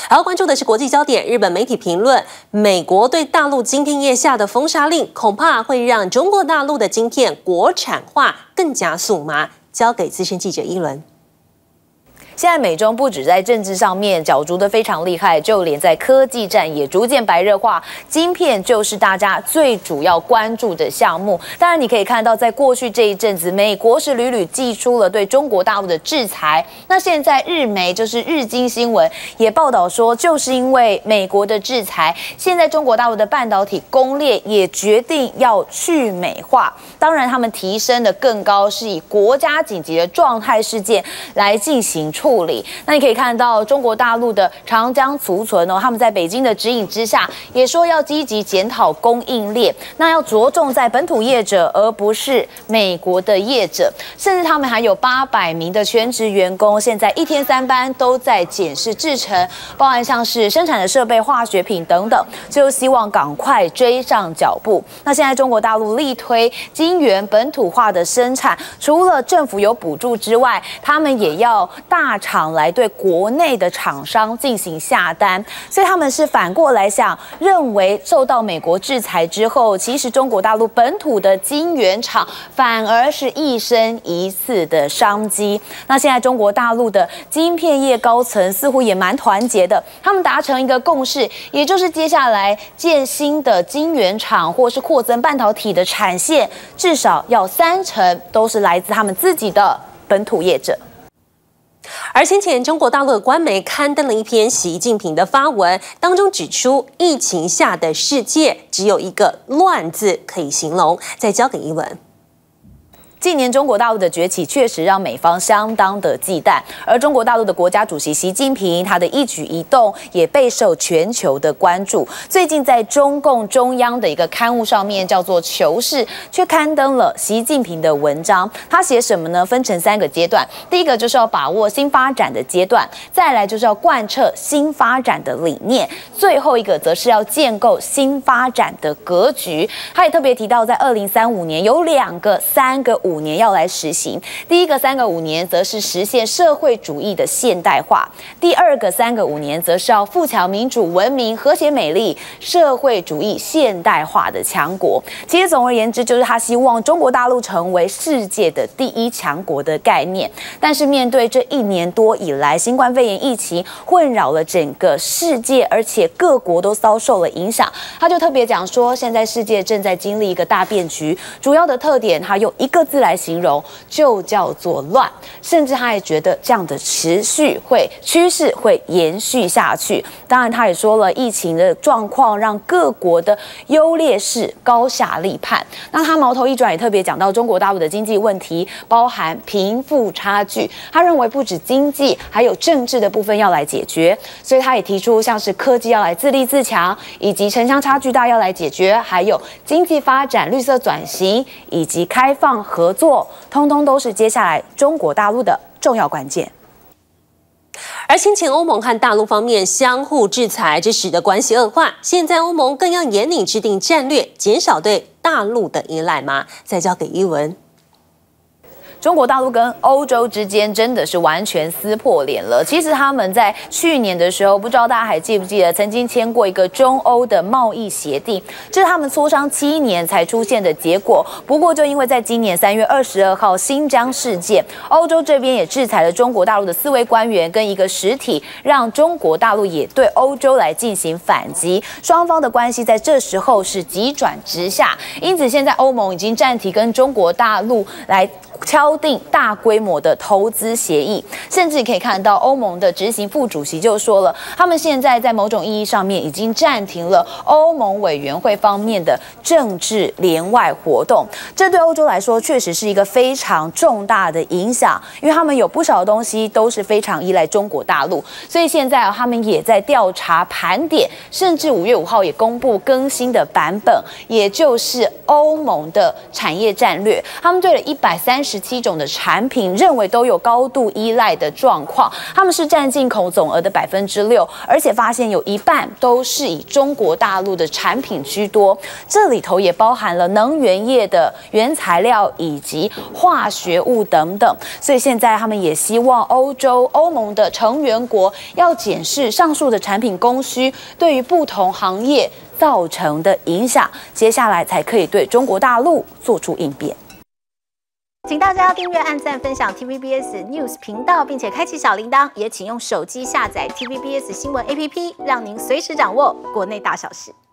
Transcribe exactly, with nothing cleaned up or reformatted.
还要关注的是国际焦点，日本媒体评论，美国对大陆晶片业下的封杀令，恐怕会让中国大陆的晶片国产化更加速吗？交给资深记者一轮。 现在美中不止在政治上面角逐得非常厉害，就连在科技战也逐渐白热化。晶片就是大家最主要关注的项目。当然，你可以看到，在过去这一阵子，美国是屡屡祭出了对中国大陆的制裁。那现在日媒就是日经新闻也报道说，就是因为美国的制裁，现在中国大陆的半导体供链也决定要去美化。当然，他们提升的更高，是以国家紧急的状态事件来进行处理。 处理，那你可以看到中国大陆的长江储存哦，他们在北京的指引之下，也说要积极检讨供应链，那要着重在本土业者，而不是美国的业者。甚至他们还有八百名的全职员工，现在一天三班都在检视制程，包含像是生产的设备、化学品等等，就希望赶快追上脚步。那现在中国大陆力推晶圆本土化的生产，除了政府有补助之外，他们也要大 厂来对国内的厂商进行下单，所以他们是反过来想，认为受到美国制裁之后，其实中国大陆本土的晶圆厂反而是一生一次的商机。那现在中国大陆的晶片业高层似乎也蛮团结的，他们达成一个共识，也就是接下来建新的晶圆厂或是扩增半导体的产线，至少要三成都是来自他们自己的本土业者。 而先前中国大陆的官媒刊登了一篇习近平的发文，当中指出，疫情下的世界只有一个“乱”字可以形容。再交给一文。 近年中国大陆的崛起确实让美方相当的忌惮，而中国大陆的国家主席习近平，他的一举一动也备受全球的关注。最近在中共中央的一个刊物上面，叫做《求是》，却刊登了习近平的文章。他写什么呢？分成三个阶段，第一个就是要把握新发展的阶段，再来就是要贯彻新发展的理念，最后一个则是要建构新发展的格局。他也特别提到，在二零三五年有两个、三个、五 五年要来实行，第一个三个五年则是实现社会主义的现代化，第二个三个五年则是要富强民主、文明、和谐、美丽、社会主义现代化的强国。其实总而言之，就是他希望中国大陆成为世界的第一强国的概念。但是面对这一年多以来，新冠肺炎疫情困扰了整个世界，而且各国都遭受了影响，他就特别讲说，现在世界正在经历一个大变局，主要的特点他用一个字 来形容，就叫做乱。甚至他也觉得这样的持续会趋势会延续下去。当然，他也说了，疫情的状况让各国的优劣势高下立判。那他矛头一转，也特别讲到中国大陆的经济问题，包含贫富差距。他认为不止经济，还有政治的部分要来解决。所以他也提出，像是科技要来自立自强，以及城乡差距大要来解决，还有经济发展、绿色转型以及开放合 合作，通通都是接下来中国大陆的重要关键。 而先前欧盟和大陆方面相互制裁，这使得关系恶化。现在欧盟更要严厉制定战略，减少对大陆的依赖吗？再交给一文。 中国大陆跟欧洲之间真的是完全撕破脸了。其实他们在去年的时候，不知道大家还记不记得，曾经签过一个中欧的贸易协定，这是他们磋商七年才出现的结果。不过，就因为在今年三月二十二号新疆事件，欧洲这边也制裁了中国大陆的四位官员跟一个实体，让中国大陆也对欧洲来进行反击。双方的关系在这时候是急转直下，因此现在欧盟已经暂停跟中国大陆来 敲定大规模的投资协议，甚至可以看到欧盟的执行副主席就说了，他们现在在某种意义上面已经暂停了欧盟委员会方面的政治联外活动。这对欧洲来说确实是一个非常重大的影响，因为他们有不少东西都是非常依赖中国大陆，所以现在啊，他们也在调查盘点，甚至五月五号也公布更新的版本，也就是欧盟的产业战略。他们对了一百三十十七种的产品，认为都有高度依赖的状况。他们是占进口总额的百分之六，而且发现有一半都是以中国大陆的产品居多。这里头也包含了能源业的原材料以及化学物等等。所以现在他们也希望欧洲、欧盟的成员国要检视上述的产品供需对于不同行业造成的影响，接下来才可以对中国大陆做出应变。 请大家订阅、按赞、分享 T V B S News 频道，并且开启小铃铛，也请用手机下载 T V B S 新闻 A P P， 让您随时掌握国内大小事。